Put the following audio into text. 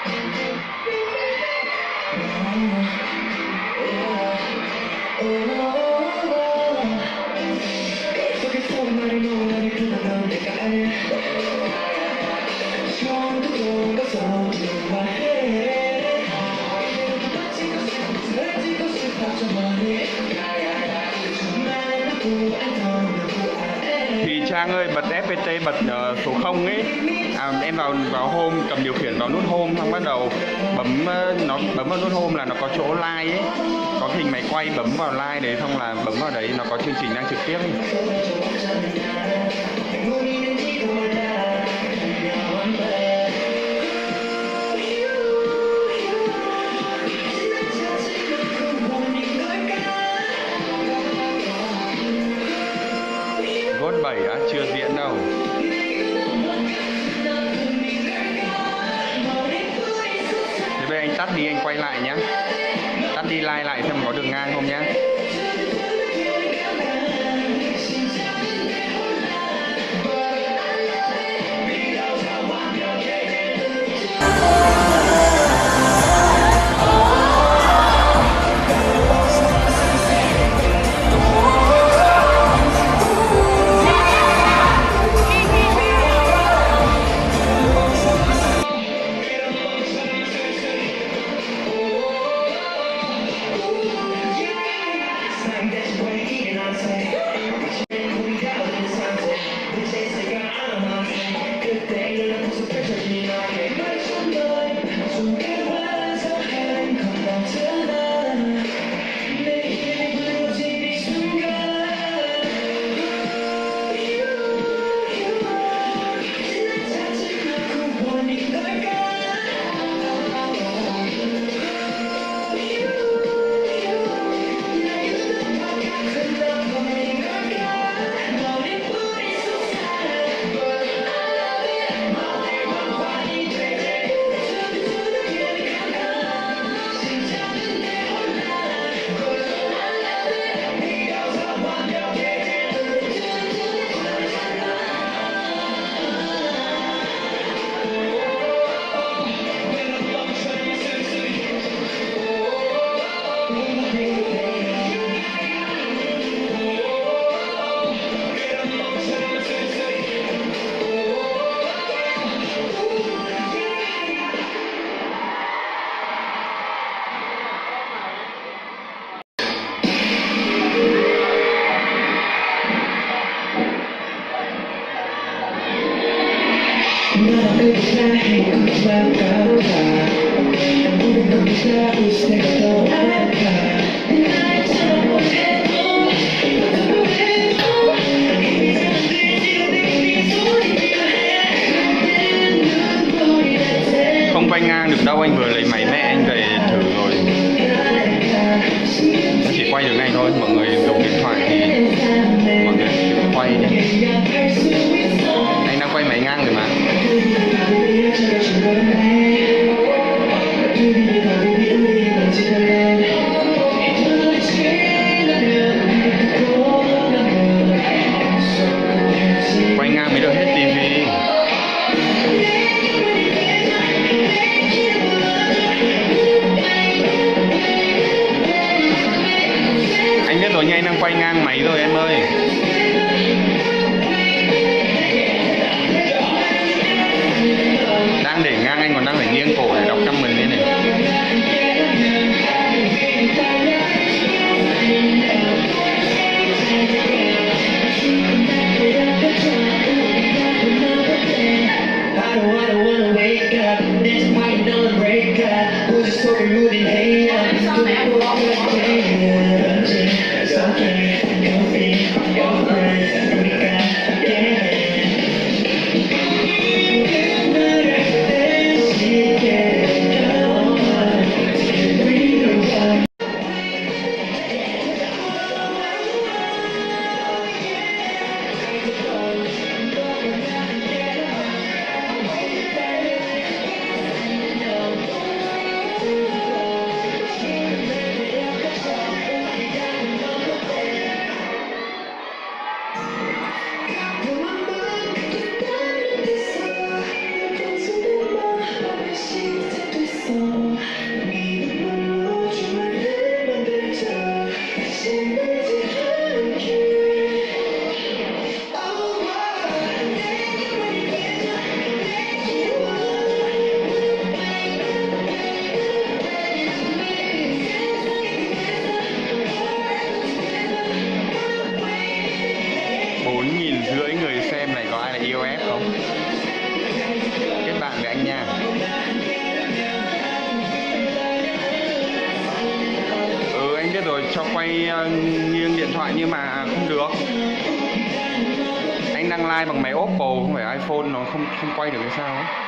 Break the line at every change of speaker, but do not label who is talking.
Thì Trang ơi, bật FPT, bật số 0 ấy. Em vào home, cầm điều khiển vào nút home, xong bắt đầu bấm vào nút home là nó có chỗ like ấy, có hình máy quay, bấm vào like đấy, xong là bấm vào đấy nó có chương trình đang trực tiếp ấy. Ghost 7 á, chưa diễn đâu. Thế bây giờ anh tắt đi, anh quay lại nhá. Tắt đi, like lại xem có đường ngang không nhá. Không quay ngang được đâu, anh vừa lấy máy mẹ anh về thử rồi. Nó chỉ quay được này thôi, mọi người dùng điện thoại thì mọi người tự quay đi. Anh đang quay máy ngang rồi mà. Quay ngang mới được hết tivi. kia rồi cho quay nghiêng điện thoại nhưng mà không được. Anh đang live bằng máy Oppo không phải iPhone, nó không quay được hay sao ấy.